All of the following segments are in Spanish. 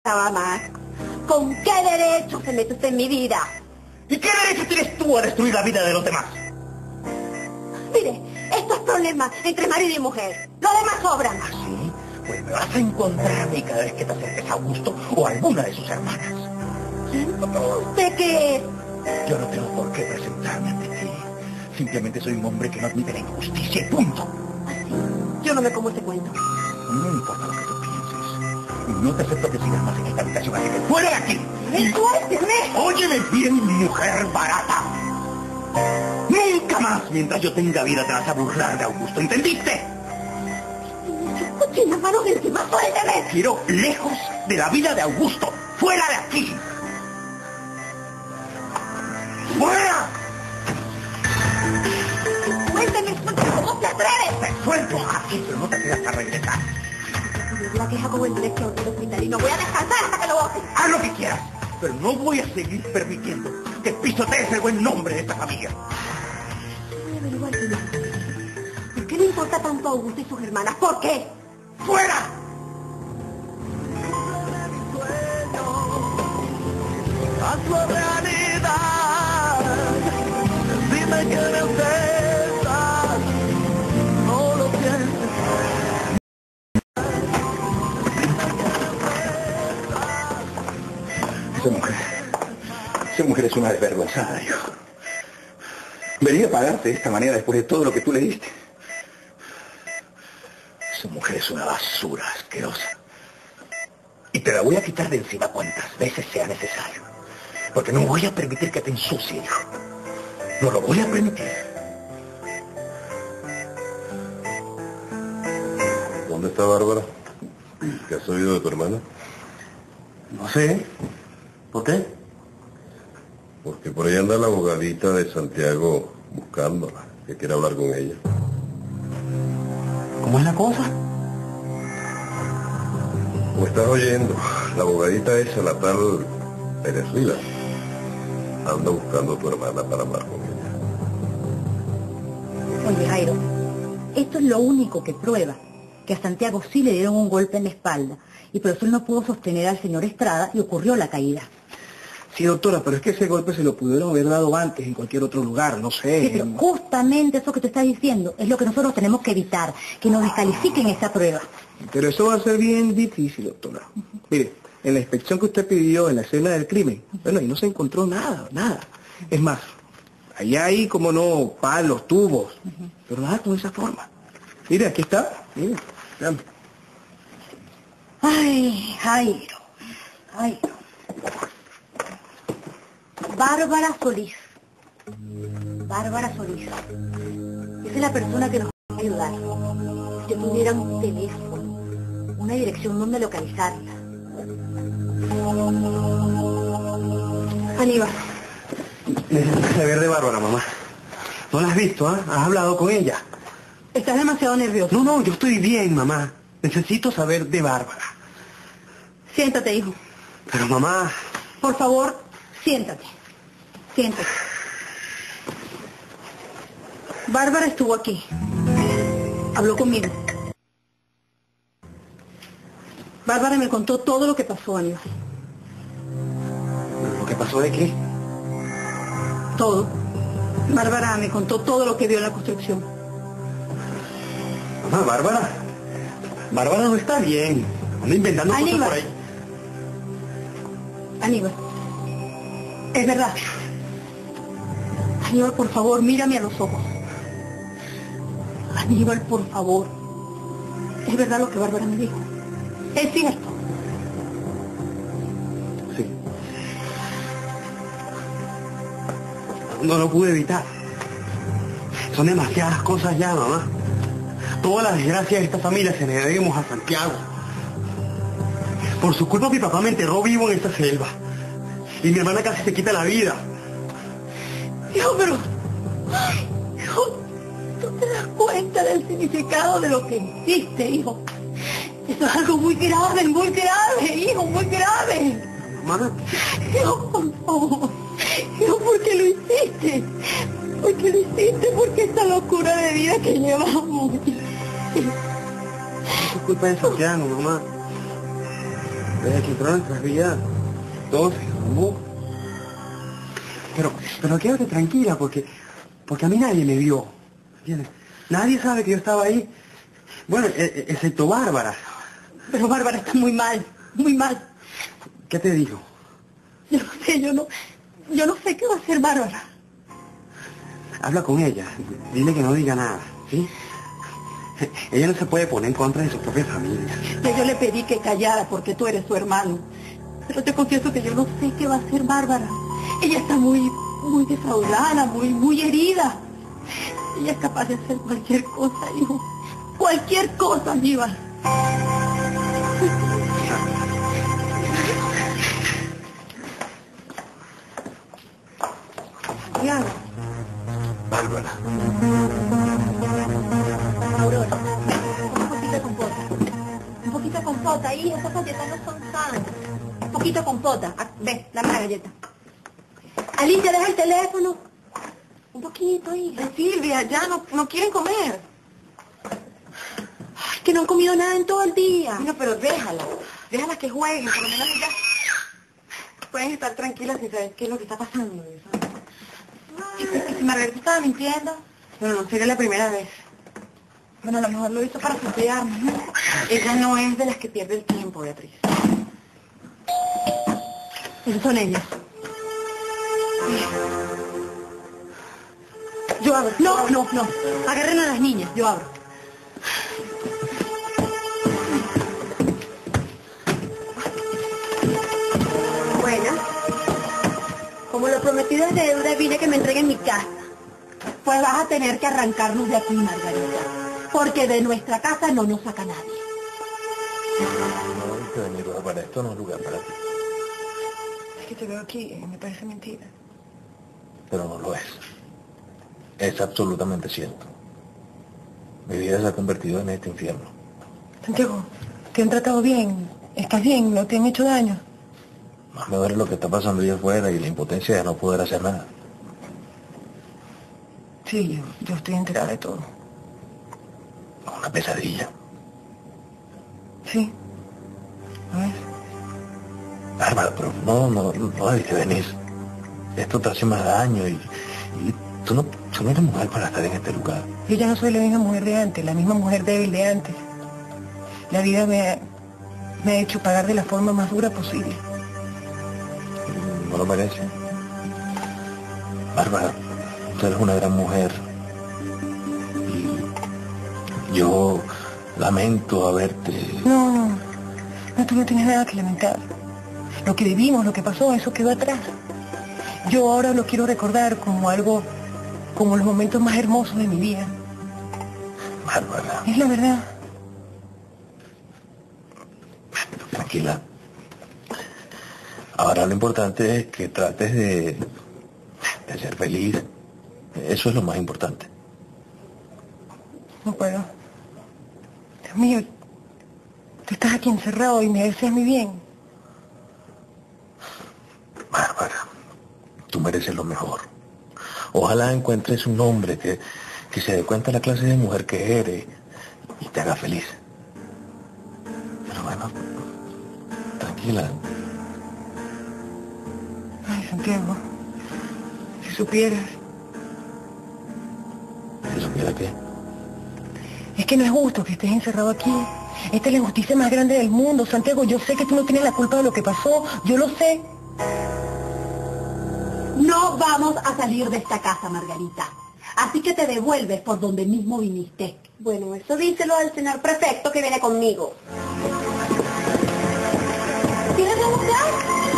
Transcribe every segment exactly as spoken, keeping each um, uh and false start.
faltaba más. ¿Con qué derecho se mete usted en mi vida? ¿Y qué derecho tienes tú a destruir la vida de los demás? Mire, estos problemas entre marido y mujer, los demás sobran. ¿Ah, sí? Pues me vas a encontrar a mí cada vez que te acerques a Augusto o a alguna de sus hermanas. ¿Usted qué es? Yo no tengo por qué presentarme ante ti. Simplemente soy un hombre que no admite la injusticia y punto. Así, yo no me como ese cuento. No me importa lo que tú pienses. No te acepto que sigas más en esta habitación, así que ¡fuera de aquí! ¡Suélteme! Óyeme bien, mujer barata. Nunca más, mientras yo tenga vida, te vas a burlar de Augusto, ¿entendiste? ¡Cochina mano encima, suélteme! Quiero lejos de la vida de Augusto. ¡Fuera de aquí! ¡Fuera! ¡Suélteme! ¿Cómo te atreves? Te suelto aquí, pero no te quedas a regresar. La queja como el director del hospital y no voy a descansar hasta que lo vote. Haz lo que quieras, pero no voy a seguir permitiendo que pisotees el buen nombre de esta familia. Voy a averiguar quién es. ¿Por qué le importa tanto a Augusto y sus hermanas? ¿Por qué? ¡Fuera! A tu realidad, dime que me aceptas, no lo pienses. Esa mujer, esa mujer es una desvergonzada, hijo. Venía a pagarte de esta manera después de todo lo que tú le diste. Esa mujer es una basura asquerosa. Y te la voy a quitar de encima cuantas veces sea necesario. Porque no voy a permitir que te ensucie, hijo. No lo voy a permitir. ¿Dónde está Bárbara? ¿Qué has oído de tu hermana? No sé. ¿Por qué? Porque por ahí anda la abogadita de Santiago buscándola, que quiere hablar con ella. ¿Cómo es la cosa? Como estás oyendo, la abogadita esa, la tal Pérez Rila, anda buscando a tu hermana para hablar con ella. Oye, Jairo, esto es lo único que prueba que a Santiago sí le dieron un golpe en la espalda y por eso él no pudo sostener al señor Estrada y ocurrió la caída. Sí, doctora, pero es que ese golpe se lo pudieron haber dado antes en cualquier otro lugar, no sé. Sí, pero justamente eso que tú estás diciendo es lo que nosotros tenemos que evitar, que nos descalifiquen esa prueba. Pero eso va a ser bien difícil, doctora. Uh-huh. Mire, en la inspección que usted pidió en la escena del crimen, uh-huh. bueno, ahí no se encontró nada, nada. Uh-huh. Es más, allá hay como no palos, tubos, uh-huh. pero nada con esa forma. Mire, aquí está, mire, vean. Ay, Jairo, Jairo. Bárbara Solís. Bárbara Solís. Esa es la persona que nos va a ayudar. Si tuviera un teléfono, una dirección donde localizarla. Aníbal. Necesitas saber de Bárbara, mamá. ¿No la has visto, ah? ¿Has hablado con ella? Estás demasiado nervioso. No, no, yo estoy bien, mamá. Necesito saber de Bárbara. Siéntate, hijo. Pero, mamá... Por favor, siéntate. Siéntate. Bárbara estuvo aquí. Habló conmigo. Bárbara me contó todo lo que pasó, Aníbal. ¿Lo que pasó de qué? Todo. Bárbara me contó todo lo que vio en la construcción. Mamá, Bárbara. Bárbara no está bien. Anda inventando Aníbal. cosas por ahí. Aníbal. Es verdad. Aníbal, por favor, mírame a los ojos. Aníbal, por favor. Es verdad lo que Bárbara me dijo. Es cierto. Sí. No lo pude evitar. Son demasiadas cosas ya, mamá. Todas las desgracias de esta familia se le debemos a Santiago. Por su culpa mi papá me enterró vivo en esta selva. Y mi hermana casi se quita la vida. Hijo, pero... Ay, hijo, ¿tú te das cuenta del significado de lo que hiciste, hijo? Eso es algo muy grave, muy grave, hijo, muy grave. Mamá. Hijo, por favor. Hijo, ¿por qué lo hiciste? ¿Por qué lo hiciste? Porque esta locura de vida que llevamos. Es culpa de Santiago, mamá. Desde que entró en nuestras vidas, todo se derrumbó. Pero, pero quédate tranquila, porque, porque a mí nadie me vio. ¿Entiendes? Nadie sabe que yo estaba ahí. Bueno, e- e- excepto Bárbara. Pero Bárbara está muy mal, muy mal. ¿Qué te dijo? Yo no sé, yo no, yo no sé qué va a hacer Bárbara. Habla con ella. Dile que no diga nada, ¿sí? Ella no se puede poner en contra de su propia familia. Ya yo le pedí que callara porque tú eres su hermano. Pero te confieso que yo no sé qué va a hacer Bárbara. Ella está muy, muy desahogada, muy, muy herida. Ella es capaz de hacer cualquier cosa, hijo. Cualquier cosa, Aníbal. Santiago. Bárbara. Aurora, un poquito de compota. Un poquito de compota, ahí, esas galletas no son sanas. Un poquito de compota. Ah, ve, dame la galleta. Alicia, deja el teléfono. Un poquito, hija. Silvia, ya no, no quieren comer. Ay, que no han comido nada en todo el día. No, pero déjala. Déjala que jueguen, por lo menos ya pueden estar tranquilas sin saber qué es lo que está pasando. ¿Y si Margarita estaba mintiendo? Bueno, no sería la primera vez. Bueno, a lo mejor lo hizo para fastidiarnos, ¿no? Ella no es de las que pierde el tiempo, Beatriz. Esos son ellos. Yo abro. No, no, no. Agarren a las niñas, yo abro. Bueno, como lo prometido es deuda, vine que me entreguen mi casa. Pues vas a tener que arrancarnos de aquí, Margarita. Porque de nuestra casa no nos saca nadie. No hay que venir, Bárbara. Esto no es lugar para ti. Es que te veo aquí y me parece mentira. Pero no lo es. Es absolutamente cierto. Mi vida se ha convertido en este infierno. Santiago, ¿te han tratado bien? ¿Estás bien? ¿No te han hecho daño? Más me duele lo que está pasando allá afuera y la impotencia de no poder hacer nada. Sí, yo, yo estoy enterada de todo. Una pesadilla. Sí. A ver. Bárbara, pero no, no, no debiste venir. Esto te hace más daño y, y tú, no, tú no eres mujer para estar en este lugar. Yo ya no soy la misma mujer de antes, la misma mujer débil de antes. La vida me ha, me ha hecho pagar de la forma más dura posible. No lo merece. Bárbara, tú eres una gran mujer. Y yo lamento haberte... No, no, no, tú no tienes nada que lamentar. Lo que vivimos, lo que pasó, eso quedó atrás. Yo ahora lo quiero recordar como algo, como los momentos más hermosos de mi vida. Bárbara, Es la verdad. tranquila. Ahora lo importante es que trates de, de ser feliz. Eso es lo más importante. No puedo. Dios mío, tú estás aquí encerrado y me deseas mi bien. Bárbara, tú mereces lo mejor. Ojalá encuentres un hombre que, que se dé cuenta de la clase de mujer que eres y te haga feliz. Pero bueno, tranquila. Ay, Santiago, si supieras. ¿Si supiera qué? Es que no es justo que estés encerrado aquí. Esta es la injusticia más grande del mundo, Santiago. Yo sé que tú no tienes la culpa de lo que pasó. Yo lo sé. No vamos a salir de esta casa, Margarita. Así que te devuelves por donde mismo viniste. Bueno, eso díselo al señor prefecto que viene conmigo. ¿Quiénes son ustedes?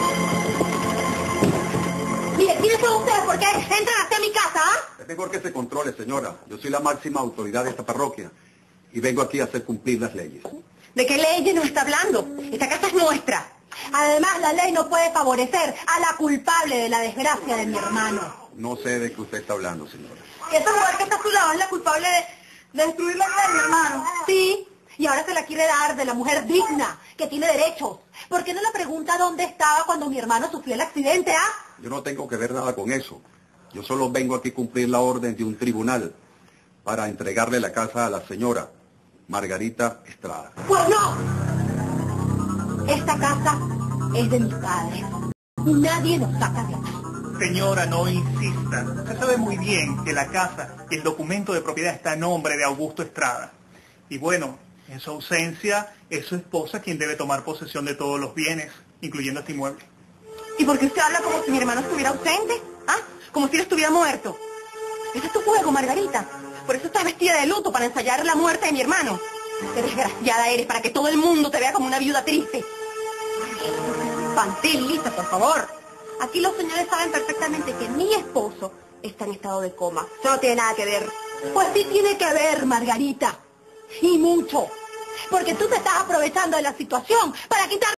Mire, ¿quiénes son ustedes? ¿Por qué entran hacia mi casa, ah? Es mejor que se controle, señora. Yo soy la máxima autoridad de esta parroquia y vengo aquí a hacer cumplir las leyes. ¿De qué leyes nos está hablando? Esta casa es nuestra. Además, la ley no puede favorecer a la culpable de la desgracia de mi hermano. No sé de qué usted está hablando, señora. Y esa mujer que está a su lado es la culpable de, de destruir la vida de mi hermano. Sí, y ahora se la quiere dar de la mujer digna, que tiene derechos. ¿Por qué no le pregunta dónde estaba cuando mi hermano sufrió el accidente, ah? Yo no tengo que ver nada con eso. Yo solo vengo aquí a cumplir la orden de un tribunal para entregarle la casa a la señora Margarita Estrada. Pues no. Esta casa es de mis padres. Y nadie nos saca de aquí. Señora, no insista. Usted sabe muy bien que la casa y el documento de propiedad está a nombre de Augusto Estrada. Y bueno, en su ausencia, es su esposa quien debe tomar posesión de todos los bienes, incluyendo este inmueble. ¿Y por qué usted habla como si mi hermano estuviera ausente? ¿Ah? Como si él estuviera muerto. Ese es tu juego, Margarita. Por eso estás vestida de luto, para ensayar la muerte de mi hermano. Qué desgraciada eres, para que todo el mundo te vea como una viuda triste. Pantel, Lisa, por favor. Aquí los señores saben perfectamente que mi esposo está en estado de coma. Eso no tiene nada que ver. Pues sí tiene que ver, Margarita. Y mucho. Porque tú te estás aprovechando de la situación para quitar